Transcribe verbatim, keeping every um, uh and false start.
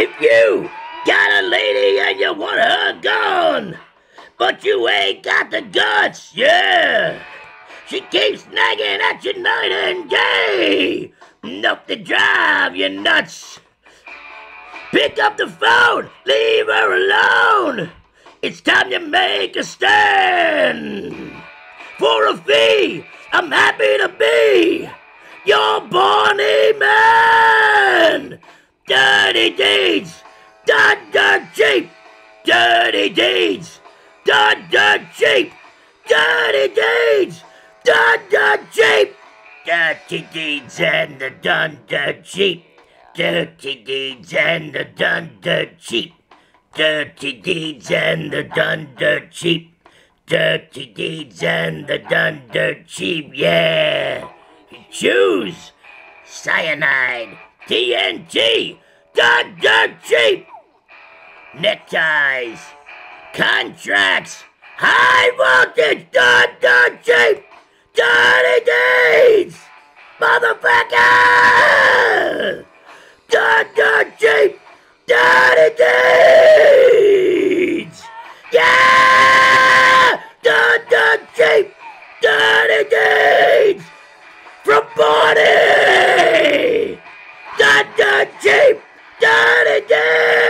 If you got a lady and you want her gone, but you ain't got the guts, yeah. She keeps nagging at you night and day, enough to drive you nuts. Pick up the phone, leave her alone. It's time to make a stand. For a fee, I'm happy to be your Barney man. Dirty deeds, done dirt cheap. Dirty deeds, done dirt cheap. Dirty deeds, done dirt cheap. Dirty deeds and the done dirt cheap. Dirty deeds and the done dirt cheap. Dirty deeds and the done dirt cheap. Dirty deeds and the done dirt cheap, yeah. Choose cyanide, T N T, done dirt cheap. Neckties, contracts, high voltage, done dirt cheap. Dirty deeds, motherfucker. Done dirt cheap, dirty deeds, yeah. Done dirt cheap, dirty deeds. From Barney, done dirt cheap, dirty deeds.